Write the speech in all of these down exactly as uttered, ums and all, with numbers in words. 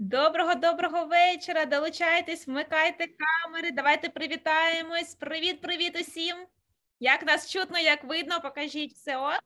Доброго-доброго вечора. Долучайтесь, вмикайте камери. Давайте привітаємось. Привіт-привіт усім. Як нас чутно, як видно, покажіть все. О.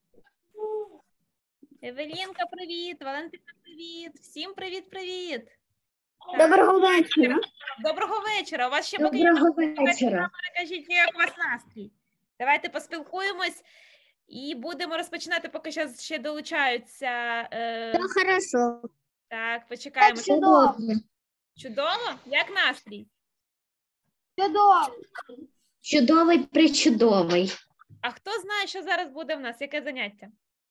Евелінка, привіт. Валентина, привіт. Всім привіт-привіт. Доброго вечора. Доброго вечора. У вас ще Доброго поки вечора. кажіть, як у вас настрій. Давайте поспілкуємось і будемо розпочинати, поки що ще долучаються. Е... Все хорошо. Так, почекаємо. Так, чудово. Чудово? Як настрій? Чудово. Чудовий, причудовий. А хто знає, що зараз буде в нас? Яке заняття?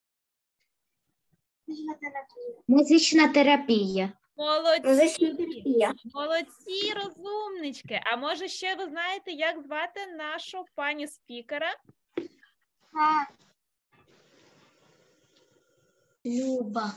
Музична терапія. Молодці! Музична терапія. Молодці, розумнички. А може ще ви знаєте, як звати нашу пані спікера? Люба.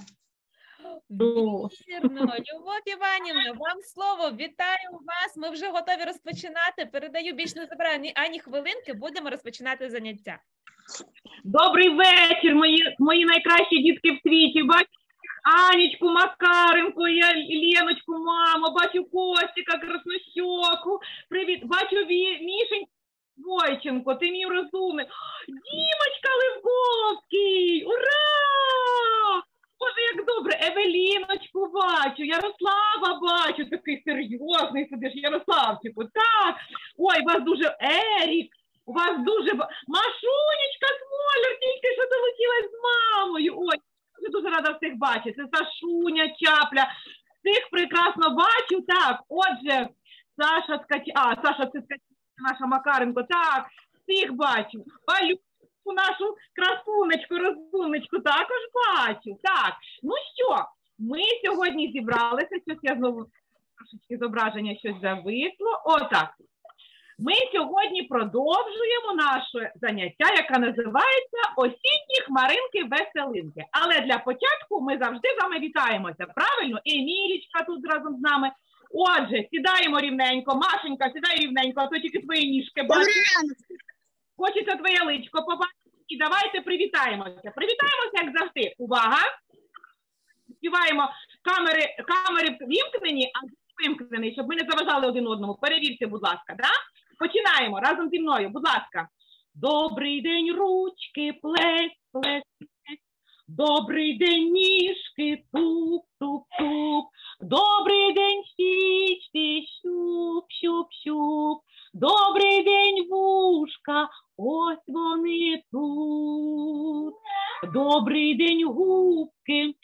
Вірно. Любов Іванівна, вам слово. Вітаю вас. Ми вже готові розпочинати. Передаю, більш не забираю ні ані хвилинки. Будемо розпочинати заняття. Добрий вечір, мої, мої найкращі дітки в світі. Бачу Анічку, Макаренко, я Леночку, маму, бачу Костіка, Краснощоку. Привіт. Бачу Ві, Мішеньку Войченко, ти мій розумний. Дімочка Левковський, ура! Боже, як добре, Евеліночку бачу, Ярослава бачу, такий серйозний сидиш, Ярославчику, так. Ой, у вас дуже, Ерік, у вас дуже, Машунечка Смоляр, тільки що долетілась з мамою. Ой, я дуже рада всіх бачити, Сашуня, Чапля, всіх прекрасно бачу, так. Отже, Саша Ткач, а, Саша це Ткач, наша Макаренко, так, всіх бачу. Валю. Нашу красунечку, розумничку також бачу. Так, ну що, ми сьогодні зібралися, щось я знову трошечки зображення щось зависло. Отак. Ми сьогодні продовжуємо наше заняття, яке називається «Осінні хмаринки-веселинки». Але для початку ми завжди з вами вітаємося, правильно? Емілічка тут разом з нами. Отже, сідаємо рівненько. Машенька, сідай рівненько, а то тільки твої ніжки бачу. Хочеться твоє личко побачити. І давайте привітаємося. Привітаємося, як завжди. Увага! Співаємо камери, камери вімкнені, а вимкнені, щоб ми не заважали один одному. Перевірте, будь ласка, да? Починаємо разом зі мною, будь ласка. Добрий день, ручки, плес, плес, плес. Добрий день, ніжки, туп, туп, туп. Добрий день, щічки, щуп, щуп, щуп. Добрий день, вушка, ось вони тут. Добрий день, губки.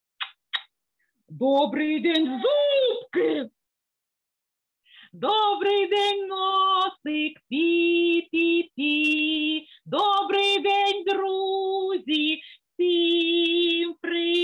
Добрий день, зубки. Добрий день, носик, пі-пі-пі. Добрий день, друзі, всім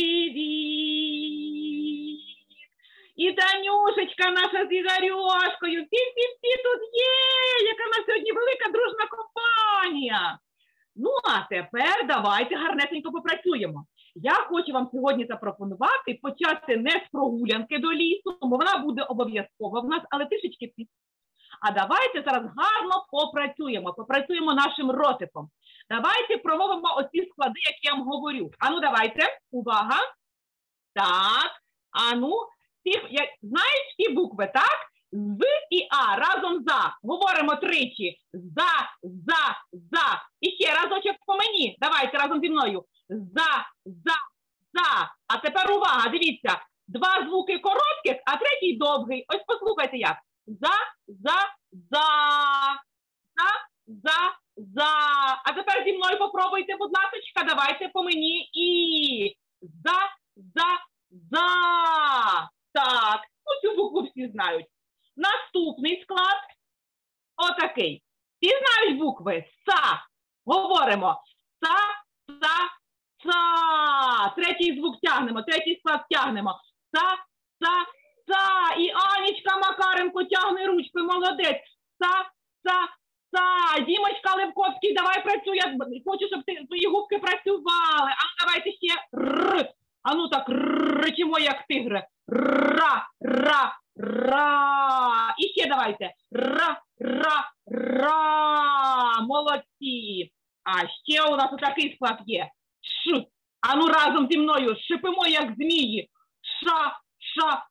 привіт. І Танюшечка наша з Ігорьошкою. Всі-всі-всі тут є, яка в нас сьогодні велика дружна компанія. Ну, а тепер давайте гарнесенько попрацюємо. Я хочу вам сьогодні запропонувати почати не з прогулянки до лісу, бо вона буде обов'язкова в нас, але трішечки пізніше. А давайте зараз гарно попрацюємо. Попрацюємо нашим ротиком. Давайте промовимо оці склади, які я вам говорю. Ану, давайте. Увага. Так. Ану. Я, знаєш ті букви, так? З і А, разом за. Говоримо тричі. За, за, за. І ще разочок по мені. Давайте разом зі мною. За, за, за. А тепер увага, дивіться. Два звуки коротких, а третій довгий. Ось послухайте як. За, за, за. За, за, за. А тепер зі мною попробуйте, будь ласка, давайте по мені. І. За, за, за. Так, ну цю букву всі знають. Наступний склад отакий. Всі знають букви Са. Говоримо. Са, са, са. Третій звук тягнемо, третій склад тягнемо. Са, са, са. І Анічка Макаренко тягне ручкою, молодець. Са, са, са. Дімочка Левковський, давай працюй. Я хочу, щоб ти, твої губки працювали. А давайте ще р. А ну так ричимо, як тигри. Ра, ра, ра. І ще давайте. Ра, ра, ра. Молодці. А ще у нас отакий склад є. Ш. А ну разом зі мною шипимо, як змії. Ша, ша,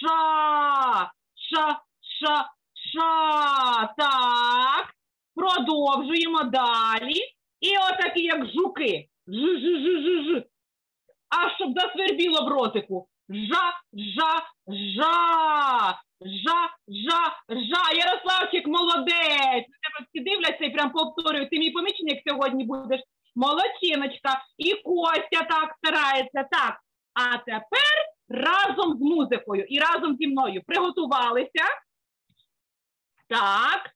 ша, ша, ша, ша. Так, продовжуємо далі. І отакі, як жуки. Ж-ж-ж-ж-ж. Аж щоб засвербіло в ротику. Жа, жа, жа. Жа, жа, жа. Ярославчик, молодець. Тебе всі дивляться і прям повторюють. Ти мій помічник сьогодні будеш. Молодчиночка. І Костя так старається. Так. А тепер разом з музикою і разом зі мною. Приготувалися? Так.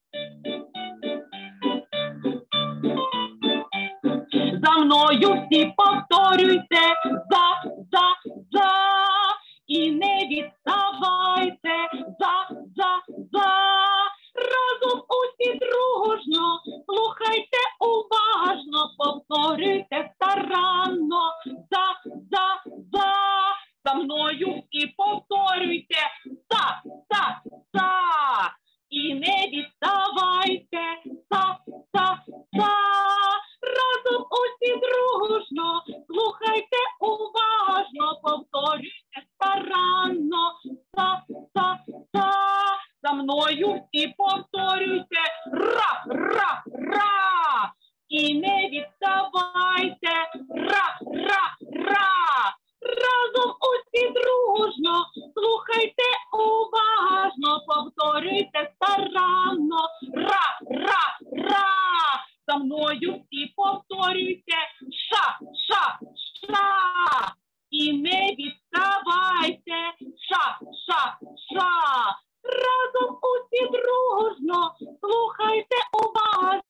За мною всі повторюйте. За, за, за. І не відставайте. За, за, за. Разом усі дружно. Слухайте уважно. Повторюйте старанно. За, за, за. За мною всі повторюйте. За, за, за. І не відставайте. За, за, за. Разом усі дружно. Слухайте уважно. Повторюйте старанно. За, за, за. За мною всі повторюйте. Ра, ра, ра. І не відставайте. Ра, ра, ра. Разом усі дружно. Слухайте уважно. Повторюйте старанно. Ра, ра, ра. За мною всі повторюйте. Ша, ша, ша. І не відставайте. Ша, ша, ша. Разом усі дружно. Слухайте уважно.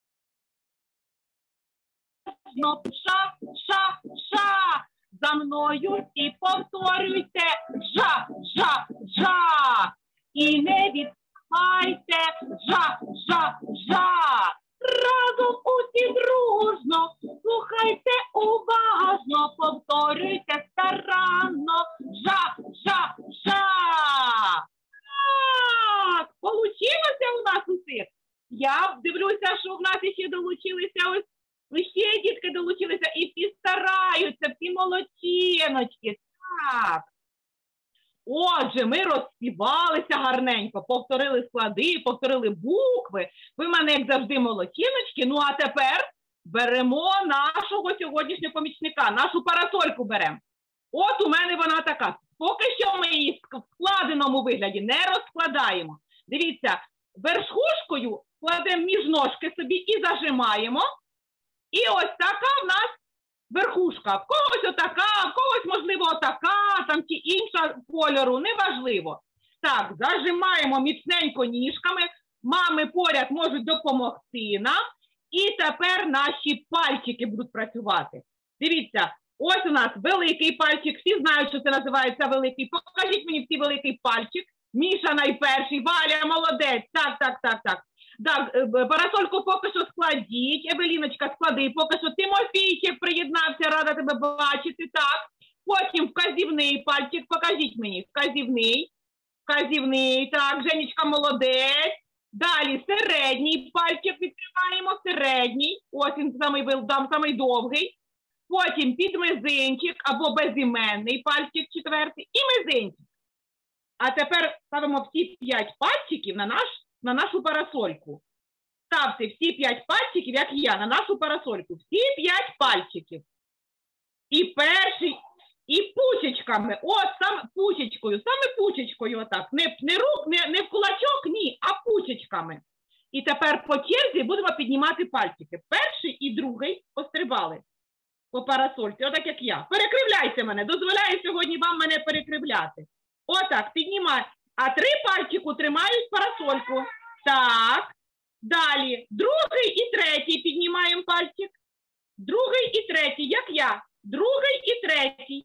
Ша, ша, ша. За мною всі повторюйте. Жа, жа, жа. І не відставайте. Жа, жа, жа. Разом усі дружно. Слухайте уважно. Повторюйте старанно. Жа, жа, жа. Так, получилося у нас усіх? Я дивлюся, що в нас ще долучилися ось. Ви ще, дітки, долучилися і всі стараються, всі молодчиночки. Так. Отже, ми розспівалися гарненько, повторили склади, повторили букви. Ви в мене, як завжди, молодчиночки. Ну, а тепер беремо нашого сьогоднішнього помічника, нашу парасольку беремо. От у мене вона така. Поки що ми її в складеному вигляді не розкладаємо. Дивіться, верхушкою кладемо між ножки собі і зажимаємо. І ось така в нас верхушка. В когось отака, в когось, можливо, отака, там чи інша кольору, неважливо. Так, зажимаємо міцненько ніжками, мами поряд можуть допомогти нам. І тепер наші пальчики будуть працювати. Дивіться, ось у нас великий пальчик, всі знають, що це називається великий. Покажіть мені всі великий пальчик. Міша найперший, Валя, молодець, так, так, так, так. Так, парасольку поки що складіть, Евеліночка, склади, поки що Тимофійчик приєднався, рада тебе бачити, так. Потім вказівний пальчик, покажіть мені, вказівний, вказівний, так, Женечка молодець. Далі середній пальчик відкриваємо, середній, ось він самий, самий довгий. Потім підмизинчик або безіменний пальчик четвертий і мизинчик. А тепер ставимо всі п'ять пальчиків на наш на нашу парасольку. Ставте всі п'ять пальчиків, як я, на нашу парасольку. Всі п'ять пальчиків. І перший, і пучечками. От, сам пучечкою, саме пучечкою отак. Не, не, рук, не, не в кулачок, ні, а пучечками. І тепер по черзі будемо піднімати пальчики. Перший і другий пострибали по парасольці, отак як я. Перекривляйте мене, дозволяю сьогодні вам мене перекривляти. Отак, піднімай. А три пальчику тримають парасольку. Так. Далі. Другий і третій піднімаємо пальчик. Другий і третій, як я. Другий і третій.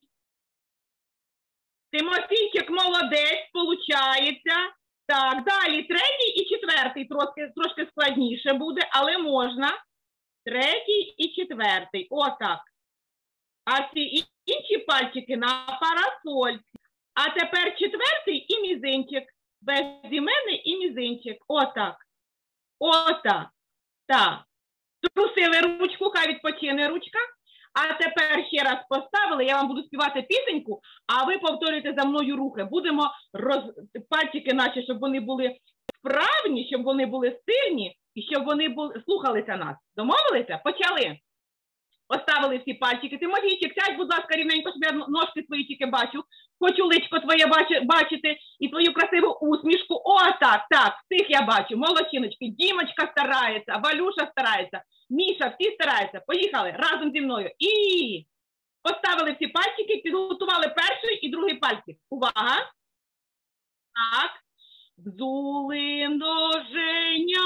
Тимофійчик молодець, получається. Так, далі третій і четвертий. Трошки, трошки складніше буде, але можна. Третій і четвертий. Отак. А ці інші пальчики на парасольці. А тепер четвертий і мізинчик. Безіменний і мізинчик. Отак. Отак. Так. Трусили ручку, хай відпочине ручка. А тепер ще раз поставили, я вам буду співати пісеньку, а ви повторюєте за мною рухи. Будемо роз... пальчики наші, щоб вони були вправні, щоб вони були сильні і щоб вони були... слухалися нас. Домовилися? Почали. Поставили всі пальчики. Тимофійчик, сядь, будь ласка, рівненько, щоб я ножки твої тільки бачу. Хочу личко твоє бачити і твою красиву усмішку. О, так, так, всіх я бачу. Молодчиночки. Дімочка старається, Валюша старається, Міша, всі стараються. Поїхали разом зі мною. І поставили всі пальчики, підготували перший і другий пальчик. Увага. Так. Взули ноженята.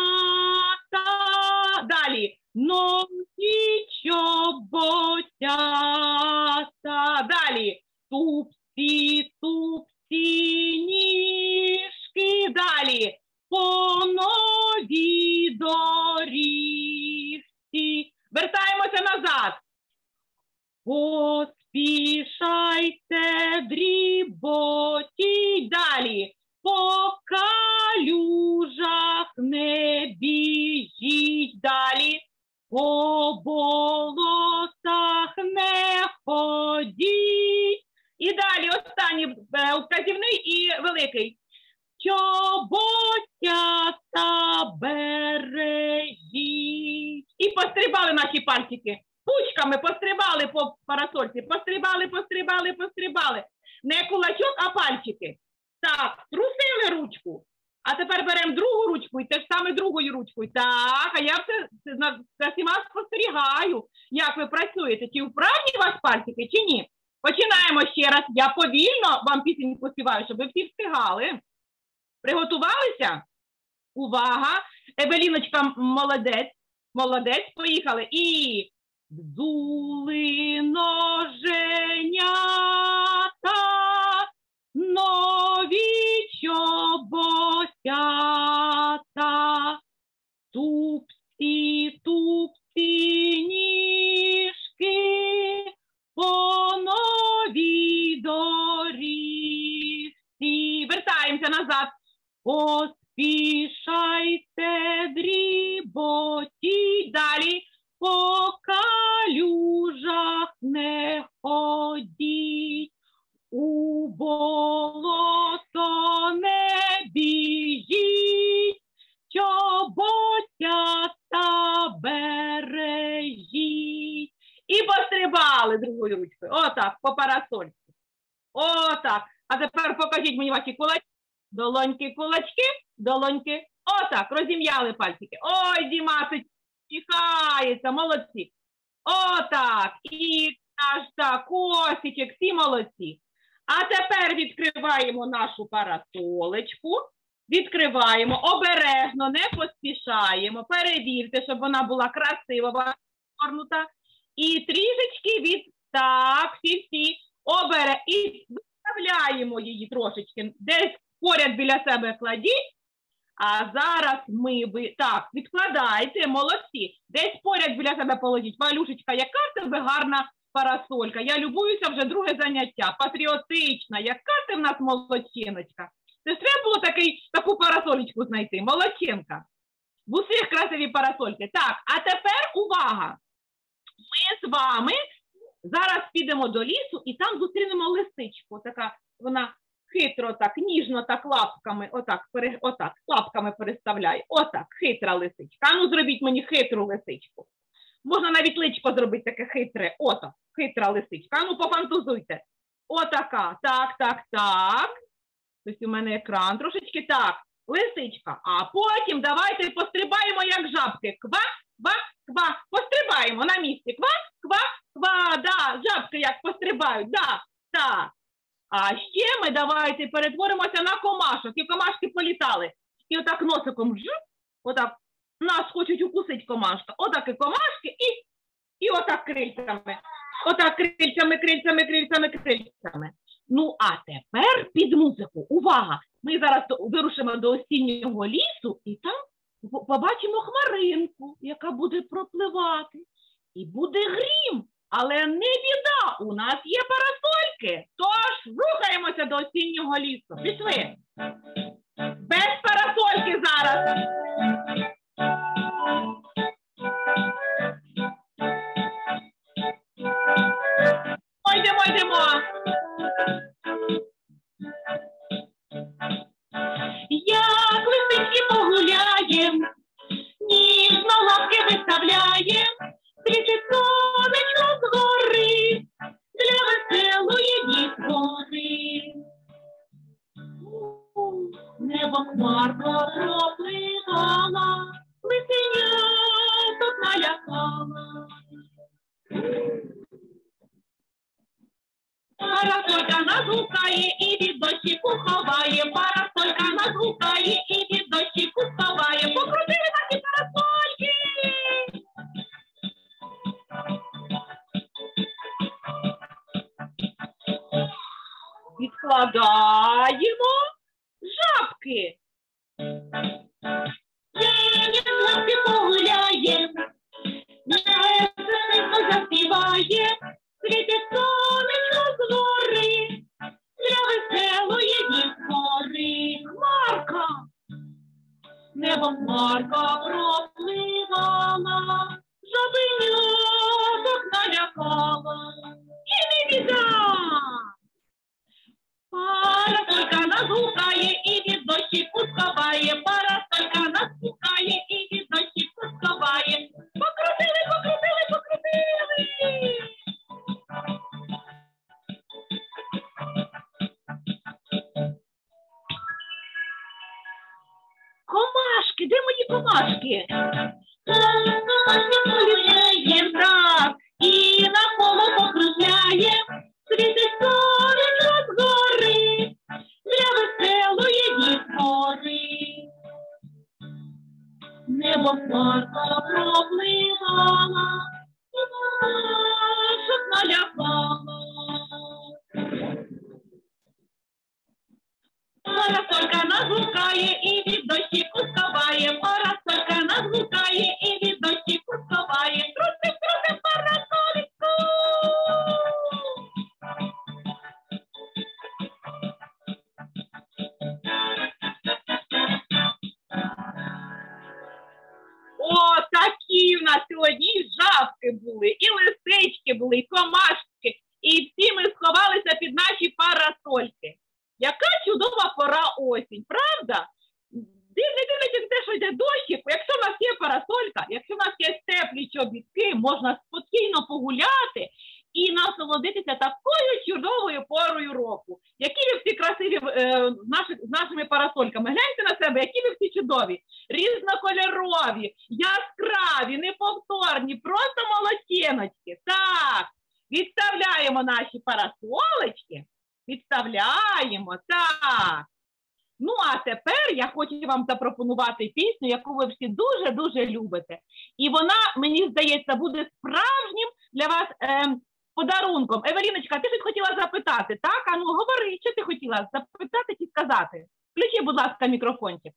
Далі. Ноги чоботята. Далі. Тупці, тупці, ніжки. Далі. По новій доріжці. Вертаємося назад. Поспішайте, дріботіть. Далі. По калюжах не біжіть. Далі. По болотах не ходіть. І далі останній вказівний і великий. Чоботята бережіть. І пострибали наші пальчики. Пучками пострибали по парасольці. Пострибали, пострибали, пострибали. Не кулачок, а пальчики. Так, трусили ручку. А тепер беремо другу ручку і те ж саме другою ручкою. Так, а я все за всіма спостерігаю, як ви працюєте. Чи вправні у вас пальчики, чи ні? Починаємо ще раз. Я повільно вам пісеньку співаю, щоб ви всі встигали. Приготувалися? Увага! Евеліночка молодець. Молодець. Поїхали. І взули ноженята, нові чоботята, тупці, тупці, ніжки, по новій доріжці. Вертаємося назад. Поспішайте, дріботіть. Далі. По калюжах не ходіть. У болото не біжіть. Чоботята бережіть. І пострибали другою ручкою. Отак, по парасольці. Отак. А тепер покажіть мені ваші кулачки. Долоньки, кулачки, долоньки. Отак, розім'яли пальчики. Ой, Дімасич, чихається, молодці. Отак. І аж так, Косичек, всі молодці. А тепер відкриваємо нашу парасолечку. Відкриваємо, обережно, не поспішаємо. Перевірте, щоб вона була красива, горнута. І трішечки від... Так, всі-всі. Обере... І виставляємо її трошечки. Десь поряд біля себе кладіть. А зараз ми... Ви... Так, відкладайте, молодці. Десь поряд біля себе положіть. Валюшечка, яка в тебе гарна парасолька. Я любуюся вже друге заняття. Патріотична. Яка ти в нас молодчиночка. Це ж треба було такий, таку парасолечку знайти. Молодчинка. В усіх красиві парасольки. Так, а тепер увага. Ми з вами зараз підемо до лісу і там зустрінемо лисичку. Така вона хитро так, ніжно так лапками, отак, пере, отак, лапками переставляє. Отак, хитра лисичка. А ну зробіть мені хитру лисичку. Можна навіть личко зробити таке хитре. Отак, хитра лисичка. А ну пофантазуйте. Отака. Так, так, так. Ось у мене екран трошечки. Так, лисичка. А потім давайте пострибаємо як жабки. Ква, ква, ква. Пострибаємо на місці. Ква, ква, ква. Да, жабки як пострибають. Да, так. А ще ми давайте перетворимося на комашок. І комашки політали. І отак носиком жук. Отак. Нас хочуть укусити комашка. Отак і комашки і, і отак крильцями. Отак крильцями, крильцями, крильцями, крильцями. Ну, а тепер під музику. Увага! Ми зараз вирушимо до осіннього лісу і там побачимо хмаринку, яка буде пропливати. І буде грім. Але не біда, у нас є парасольки. Тож рухаємося до осіннього лісу. Пішли. Без парасольки зараз. небом хмарка пропливала, лисеняток налякала. Парасолька нас гукає і від дощику ховає, парасолька нас гукає і від дощику сховає. Покрутили наші парасольки! Відкладаємо жабки. День жабки погуляє, веселенько заспіває, світить сонечко з гори, для веселої дівчори. Хмарка, небом хмарка пропливала, жабеняток налякала. І не біда! Парасолька нас гукає і від дощику сховає, парасолька нас гукає і від дощику сховає. Покрутили, покрутили, покрутили! Комашки, де мої комашки? Комашки полюбляє так, і навколо покружляє, світить сонечко з гори, для веселої дівчори. Небо хмарка пропливала, щоб налякала. Парасолька нас гукає і від дощику сховає, парасолька нас гукає і від дощику сховає. Крутим, крутим парасольку! О, такі в нас сьогодні і жабки були, і лисички були, і комашки, і всі ми сховалися під наші парасольки. Яка чудова пора осінь, правда? Не дивлячись на те, що йде дощик, якщо в нас є парасолька, якщо в нас є теплі чобітки, можна спокійно погуляти і насолодитися такою чудовою порою року. Які ви всі красиві е, з, наші, з нашими парасольками. Гляньте на себе, які ви всі чудові, різнокольорові, яскраві, неповторні, просто молодчиночки. Так, відставляємо наші парасолочки. Відставляємо, так. Ну, а тепер я хочу вам запропонувати пісню, яку ви всі дуже-дуже любите. І вона, мені здається, буде справжнім для вас е, подарунком. Евеліночка, ти щось хотіла запитати, так? А ну, говори, що ти хотіла запитати чи сказати? Включи, будь ласка, мікрофончик.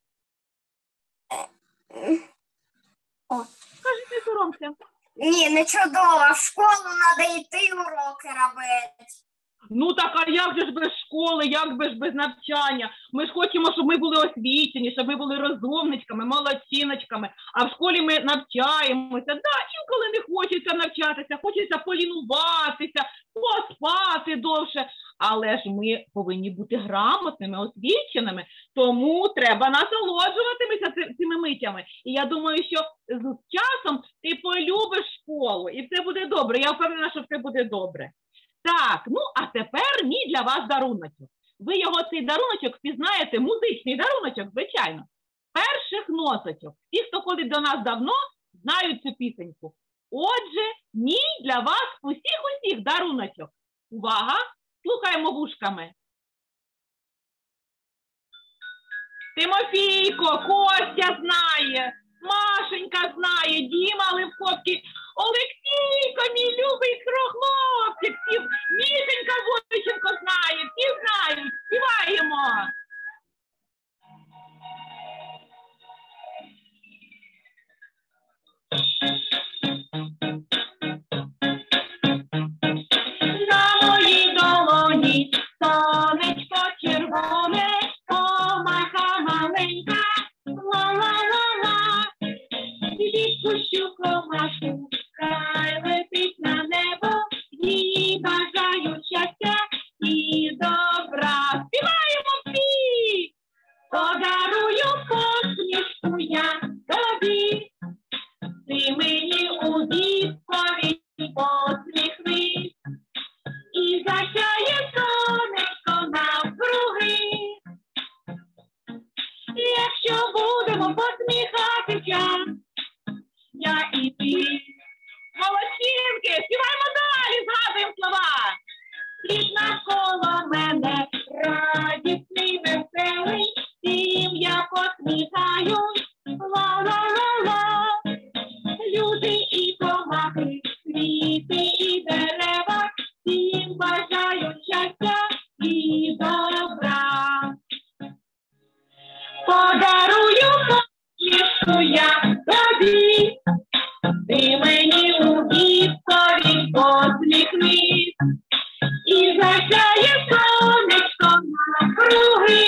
О. Скажи, не соромся. Ні, не чудово. В школу треба йти уроки робити. Ну так, а як же ж без школи, як же ж без навчання? Ми ж хочемо, щоб ми були освічені, щоб ми були розумничками, молодчиночками, а в школі ми навчаємося. Да, інколи не хочеться навчатися, хочеться полінуватися, поспати довше. Але ж ми повинні бути грамотними, освіченими, тому треба насолоджуватися цими митями. І я думаю, що з часом ти полюбиш школу, і все буде добре. Я впевнена, що все буде добре. Так, ну а тепер мій для вас даруночок. Ви його, цей даруночок, впізнаєте, музичний даруночок, звичайно. Перших носочок. Ті, хто ходить до нас давно, знають цю пісеньку. Отже, мій для вас усіх-усіх даруночок. Увага, слухаємо вушками. Тимофійко, Костя знає, Машенька знає, Діма Левковський, Олексійко, мій любий хлопчик, Мішенька Войченко знає, всі знають, співаємо. На моїй долоні сонечко червоне, комаха маленька, ла-ла-ла-ла. Відпущу комашку, хай летить на небо, їй бажаю щастя і добра. навкруги.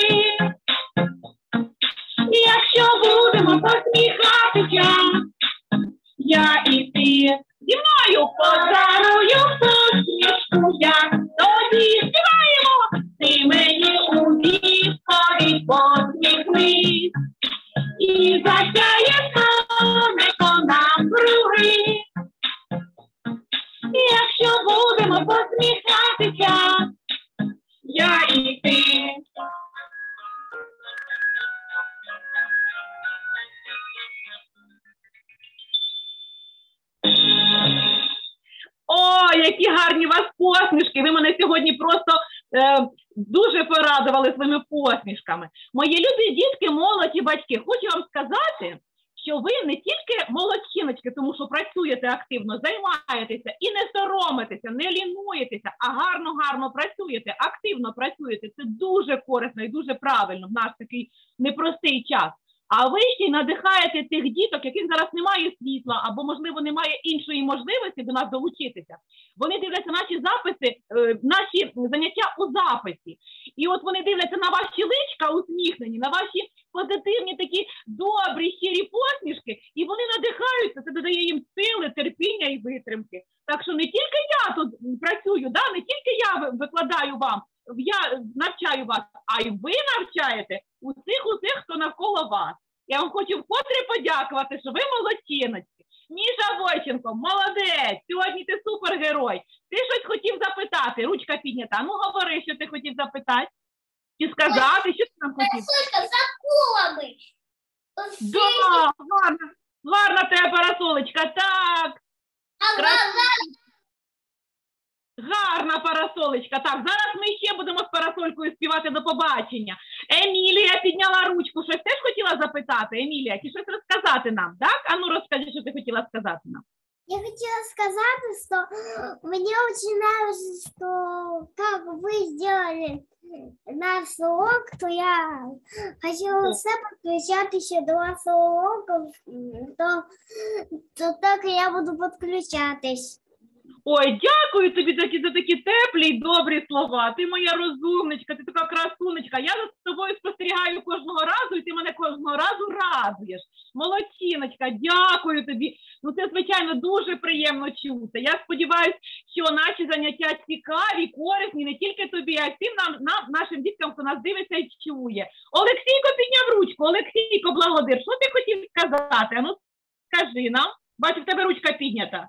Якщо будемо посміхатися, я і ти, зі мною подарую посмішку я. Тоді співаємо, ти мені у відповідь посміхнись. І засяє сонечко навкруги. Якщо будемо посміхатися, я і ти. О, які гарні у вас посмішки! Ви мене сьогодні просто е, дуже порадували своїми посмішками. Мої любі дітки, молоді батьки, хочу вам сказати, що ви не тільки молодчиночки, тому що працюєте активно, займаєтеся і не соромитеся, не лінуєтеся, а гарно-гарно працюєте, активно працюєте. Це дуже корисно і дуже правильно в наш такий непростий час. А ви ще й надихаєте тих діток, яких зараз немає світла, або, можливо, немає іншої можливості до нас долучитися. Вони дивляться наші записи, наші заняття у записі. І от вони дивляться на ваші личка усміхнені, на ваші позитивні такі добрі, щирі посмішки, і вони надихаються, це додає їм сили, терпіння і витримки. Так що не тільки я тут працюю, да? Не тільки я викладаю вам, я навчаю вас, а й ви навчаєте усіх-усіх, хто навколо вас. Я вам хочу вкотре подякувати, що ви молодчиночки. Міша Войченко, молодець, сьогодні ти супергерой. Ти щось хотів запитати, ручка піднята. Ну, говори, що ти хотів запитати. Чи сказати, що ти нам хотів? Парасолька з акулами. Да, гарна, гарна тебе парасолечка, так. Гарна парасолечка. Так, зараз ми ще будемо з парасолькою співати до побачення. Емілія підняла ручку. Щось теж хотіла запитати? Емілія, чи щось розказати нам, так? А ну розкажи, що ти хотіла сказати нам. Я хотела сказать, что мне очень нравится, что как вы сделали наш урок, то я хотела все подключать еще до вашего урока, то, то так я буду подключаться. Ой, дякую тобі такі, за такі теплі й добрі слова. Ти моя розумничка, ти така красунечка. Я за тобою спостерігаю кожного разу, і ти мене кожного разу радуєш. Молодчиночка, дякую тобі. Ну це, звичайно, дуже приємно чути. Я сподіваюся, що наші заняття цікаві, корисні не тільки тобі, а й всім нам, нам, нашим діткам, хто нас дивиться і чує. Олексійко підняв ручку. Олексійко, благодир, що ти хотів сказати? А ну, скажи нам. Бачу, в тебе ручка піднята.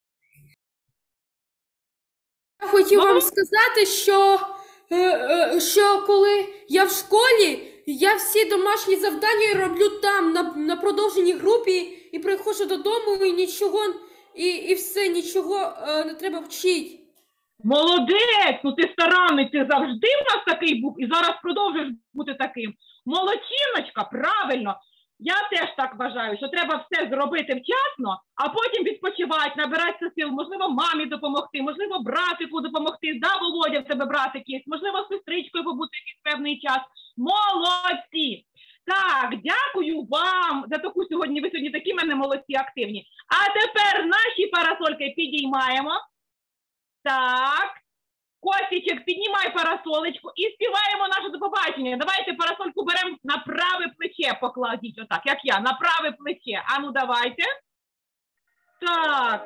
Я хотів вам сказати, що, що коли я в школі, я всі домашні завдання роблю там, на, на продовженій групі, і приходжу додому, і нічого, і, і все, нічого не треба вчити. Молодець! Ну ти старанний, ти завжди в нас такий був, і зараз продовжуєш бути таким. Молодчиночка, правильно! Я теж так вважаю, що треба все зробити вчасно, а потім відпочивати, набиратися сил, можливо, мамі допомогти, можливо, братику допомогти, да, Володя, в тебе братик є, можливо, з сестричкою побути якийсь певний час. Молодці! Так, дякую вам за таку сьогодні, ви сьогодні такі мене молодці, активні. А тепер наші парасольки підіймаємо. Так. Костічек, піднімай парасолечку і співаємо наше до побачення. Давайте парасольку беремо на праве плече, покладіть отак, як я, на праве плече. А ну давайте. Так.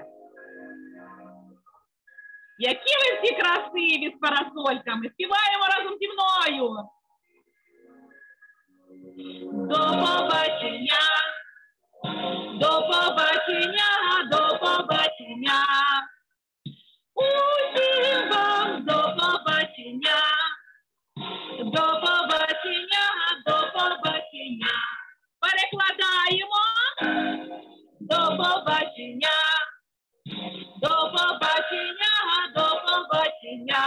Які ви всі красиві з парасольками. Співаємо разом зі мною. До побачення. До побачення, до побачення. Усім вам до побачення, до побачення, до побачення. Перекладаємо. До побачення, до побачення, до побачення.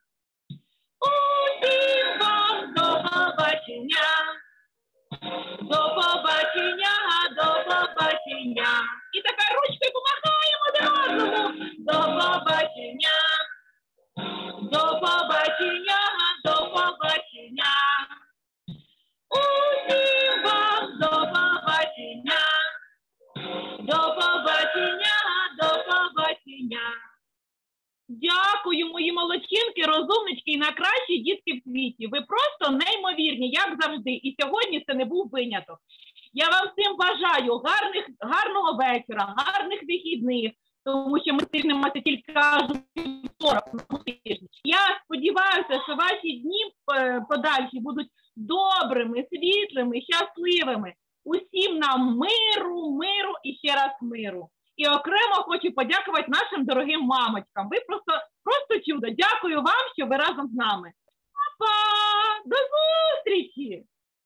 Усім вам до побачення, до побачення, до побачення. І тепер ручкою помахаємо один одному. До побачення, до побачення, до побачення. мої молодчинки, розумнички і найкращі дітки в світі. Ви просто неймовірні, як завжди. І сьогодні це не був виняток. Я вам всім бажаю гарних, гарного вечора, гарних вихідних, тому що ми стигнемося тільки аж вівторок на тижні. Я сподіваюся, що ваші дні е, подальші будуть добрими, світлими, щасливими. Усім нам миру, миру і ще раз миру. І окремо хочу подякувати нашим дорогим мамочкам. Ви просто, просто чудо. Дякую вам, що ви разом з нами. Па-па! До зустрічі!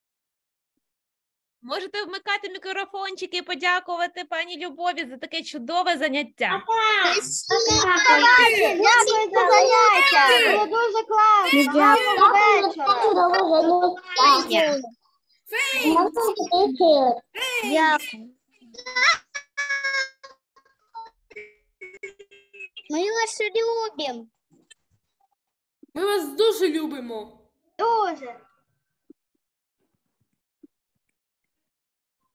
Можете вмикати мікрофончики і подякувати пані Любові за таке чудове заняття. Дякую за заняття. Було дуже класно. Гарного вечора. Дякую. Ми вас любимо. Ми вас дуже любимо. Дуже.